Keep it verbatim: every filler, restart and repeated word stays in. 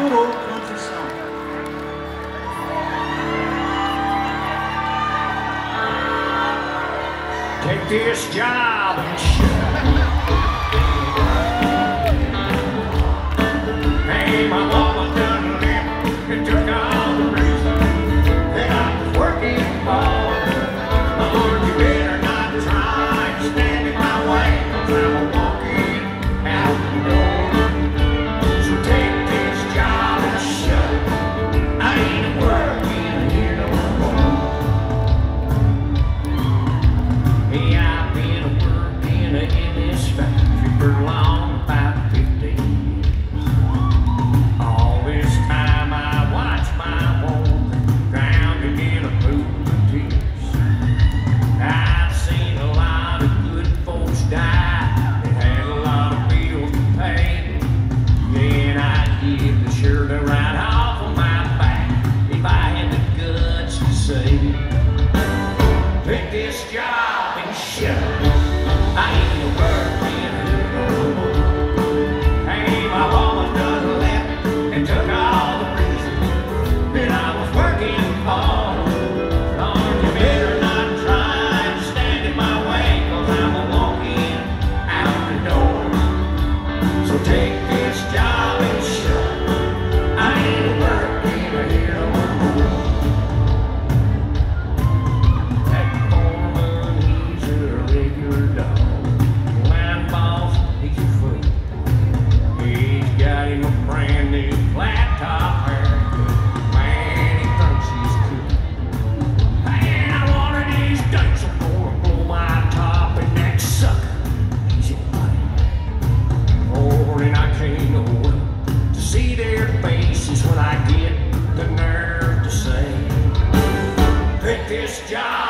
good old country song. Take this job and shut. Hey, my mama done left and took all the reason that I was working for. Lord, you better not try to stand in my way, 'cause I'm walking out the door. So take this job and shut it. I ain't working here no more. Hey, I've been working in this factory for long, about fifteen years. All this time I watched my woman drowning in a pool of tears. I've seen a lot of good folks die that had a lot of bills to pay. Then I'd give the shirt right off of my back if I had the guts to say, take this job and shut it. I ain't working here no more. Hey, my woman done left and took all the reason that I was working for. Lord, you better not try to stand in my way, 'cause I'm walking out the door. So take this job and shut it. I ain't working here no more. That foreman, he's a regular dog. Line boss, he's a fool. He's got him a brand new flat top haircut. Man, he thinks he's cool. Man, I one of these days I'm gonna blow my top, and that sucker, he's a buddy. Oh, and I can't wait to see their faces when I get the nerve to say, take this job